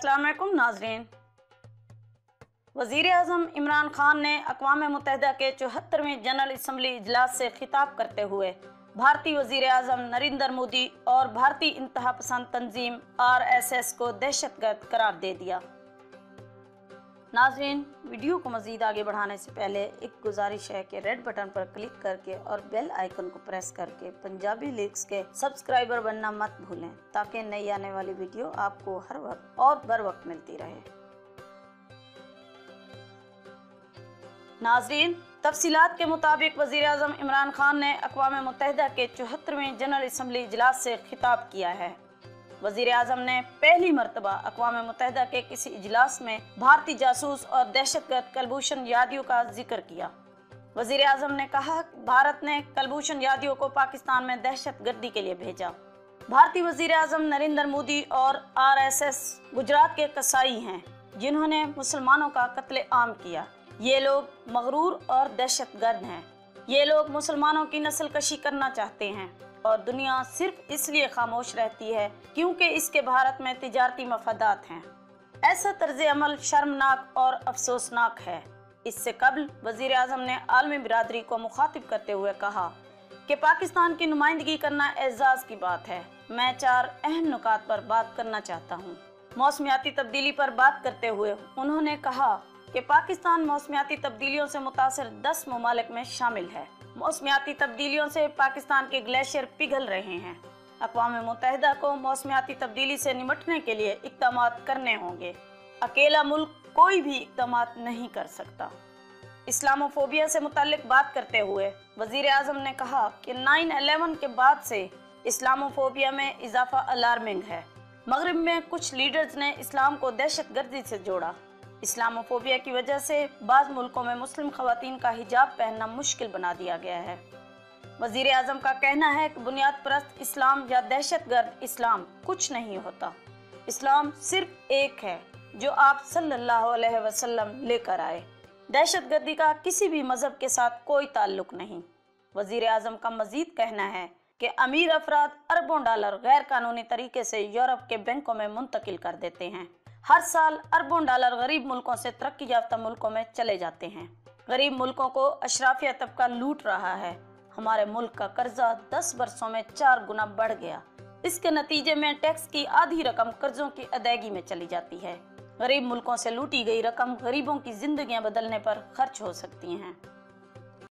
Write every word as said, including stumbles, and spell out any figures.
अस्सलाम वालेकुम नाज़रीन। वज़ीर आज़म इमरान खान ने अक़वाम मुत्तहिदा के चौहत्तरवें जनरल असम्बली इजलास से खिताब करते हुए भारतीय वज़ीर आज़म नरेंद्र मोदी और भारतीय इंतहा पसंद तंजीम आर एस एस को दहशतगर्द करार दे दिया। नाज़रीन, वीडियो को मज़ीद आगे बढ़ाने से पहले एक गुजारिश है कि रेड बटन पर क्लिक करके और बेल आइकन को प्रेस करके पंजाबी लीक्स के सब्सक्राइबर बनना मत भूलें, ताकि नई आने वाली वीडियो आपको हर वक्त और बर वक्त मिलती रहे। नाज़रीन, तफसीलात के मुताबिक वज़ीर आज़म इमरान खान ने अक़वाम मुत्तहिदा के चौहत्तरवें जनरल असम्बली इजलास से खिताब किया है। वज़ीर आज़म ने पहली मरतबा अक़वाम मुत्तहिदा के किसी इजलास में भारतीय जासूस और दहशतगर्द कुलभूषण यादव का जिक्र किया। वज़ीर आज़म ने कहा कि भारत ने कुलभूषण यादव को पाकिस्तान में दहशतगर्दी के लिए भेजा। भारतीय वज़ीर आज़म नरेंद्र मोदी और आर एस एस गुजरात के कसाई हैं, जिन्होंने मुसलमानों का कत्ले आम किया। ये लोग मगरूर और दहशतगर्द हैं। ये लोग मुसलमानों की नस्ल कशी करना चाहते हैं और दुनिया सिर्फ इसलिए खामोश रहती है क्योंकि इसके भारत में तिजारती मफादात हैं। ऐसा तर्ज अमल शर्मनाक और अफसोसनाक है। इससे कबल वज़ीर आज़म ने आलमी बिरादरी को मुखातिब करते हुए कहा कि पाकिस्तान की नुमाइंदगी करना एजाज़ की बात है। मैं चार अहम नुकात पर बात करना चाहता हूँ। मौसमियाती तब्दीली पर बात करते हुए उन्होंने कहा कि पाकिस्तान मौसमियाती तब्दीलियों से मुतासर दस ममालिक में शामिल है। मौसमियाती तब्दीलियों से पाकिस्तान के ग्लेशियर पिघल रहे हैं। अक़वाम मुत्तहिदा को मौसमियाती तब्दीली से निपटने के लिए इक़दाम करने होंगे। अकेला मुल्क कोई भी इक़दाम नहीं कर सकता। इस्लामोफोबिया से मुताल्लिक बात करते हुए वज़ीर आज़म ने कहा कि नाइन इलेवन के बाद से इस्लामोफोबिया में इजाफा अलार्मिंग है। मगरिब में कुछ लीडर्स ने इस्लाम को दहशतगर्दी से जोड़ा। इस्लामोफोबिया की वजह से बाज़ मुल्कों में मुस्लिम ख़वातीन का हिजाब पहनना मुश्किल बना दिया गया है। वज़ीर आज़म का कहना है कि बुनियाद परस्त इस्लाम या दहशतगर्द इस्लाम कुछ नहीं होता। इस्लाम सिर्फ एक है जो आप सल्लल्लाहु अलैहि वसल्लम लेकर आए। दहशतगर्दी का किसी भी मज़हब के साथ कोई ताल्लुक नहीं। वज़ीर आज़म का मज़ीद कहना है कि अमीर अफराद अरबों डॉलर गैर कानूनी तरीके से यूरोप के बैंकों में मुंतकिल कर देते हैं। हर साल अरबों डॉलर गरीब मुल्कों से तरक्की याफ्ता मुल्कों में चले जाते हैं। गरीब मुल्कों को अशराफिया तबका लूट रहा है। हमारे मुल्क का कर्जा दस वर्षों में चार गुना बढ़ गया। इसके नतीजे में टैक्स की आधी रकम कर्जों की अदायगी में चली जाती है। गरीब मुल्कों से लूटी गई रकम गरीबों की जिंदगियां बदलने पर खर्च हो सकती हैं।